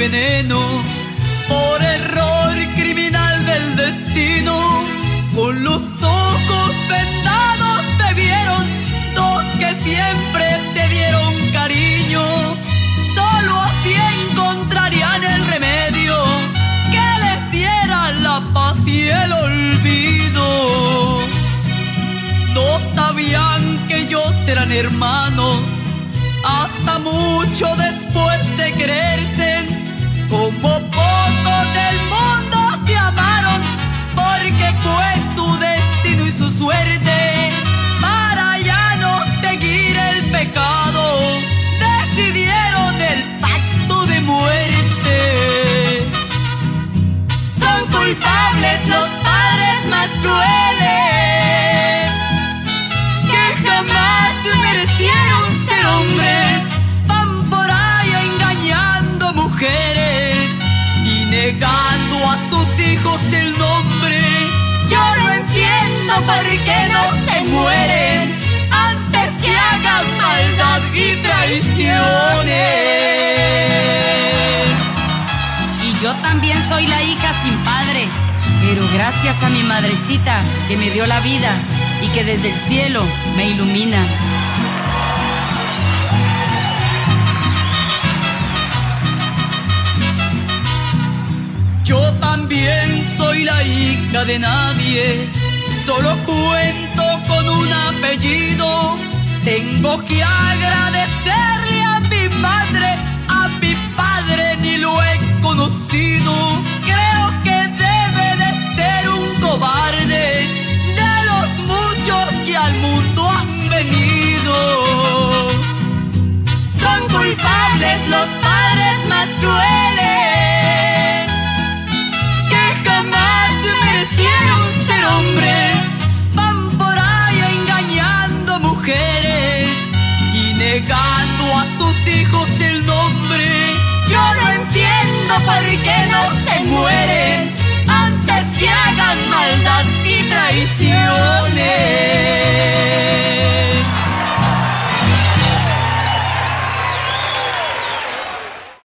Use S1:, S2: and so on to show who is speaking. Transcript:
S1: veneno, por error criminal del destino. Con los ojos vendados te vieron dos que siempre te dieron cariño. Solo así encontrarían el remedio que les diera la paz y el olvido. No sabían que ellos eran hermanos hasta mucho después de quererse. Como pocos del mundo se amaron, porque fue su destino y su suerte. Para ya no seguir el pecado, decidieron el pacto de muerte. Son culpables los padres más crueles, que jamás merecieron ser hombres. Van por ahí engañando mujeres y negando a sus hijos el nombre. Yo no entiendo por qué no se mueren antes que hagan maldad y traiciones.
S2: Y yo también soy la hija sin padre, pero gracias a mi madrecita que me dio la vida y que desde el cielo me ilumina.
S1: Yo también soy la hija de nadie, solo cuento con un apellido. Tengo que agradecerle a mi madre, a mi padre ni lo he conocido. Creo que debe de ser un cobarde de los muchos que al mundo han venido. Son culpables los padres más crueles, que jamás merecieron ser hombres. Van por ahí engañando mujeres y negando a sus hijos el nombre. Yo no entiendo por qué no se mueren antes que hagan maldad y traiciones.